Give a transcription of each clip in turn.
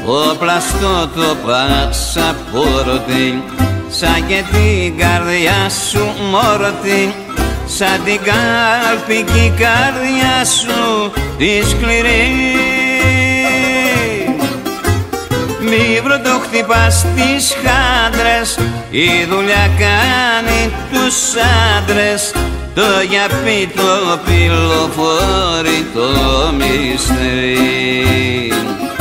όπλα στο το πασαπόρτι, σαν και την καρδιά σου μόρτι, σαν την κάλπικη καρδιά σου τη σκληρή. Μη βροντοχτυπάς τις χάντρες, η δουλειά κάνει τους άντρες, το γιαπί το πυλοφόρει το μυστρή.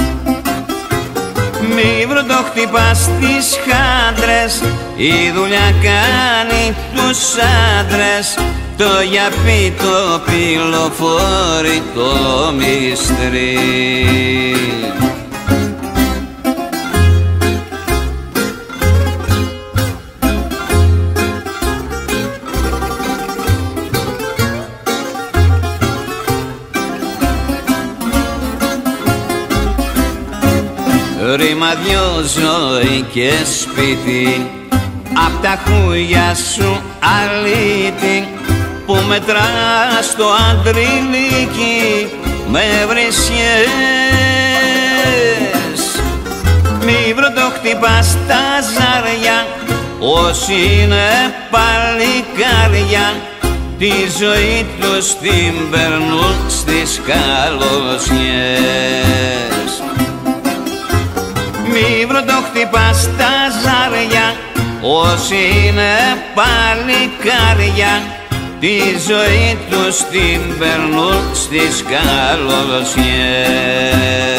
Μη βροντοχτυπάς τις χάντρες, η δουλειά κάνει τους άντρες, το γιαπί το πυλοφόρει το μυστρή. Ρήμα δυο ζωή και σπίτι, απ' τα χούγια σου αλήτη, που μετράς το αντριλίκι με βρισιές. Μη βροντοχτυπάς τα ζάρια, όσοι είναι παλικάρια, τη ζωή τους την περνούν στις καλοσιές. Μη βροντοχτυπάς τα ζάρια, όσοι είναι παλικάρια, τη ζωή τους την περνούν στις καλοσιές.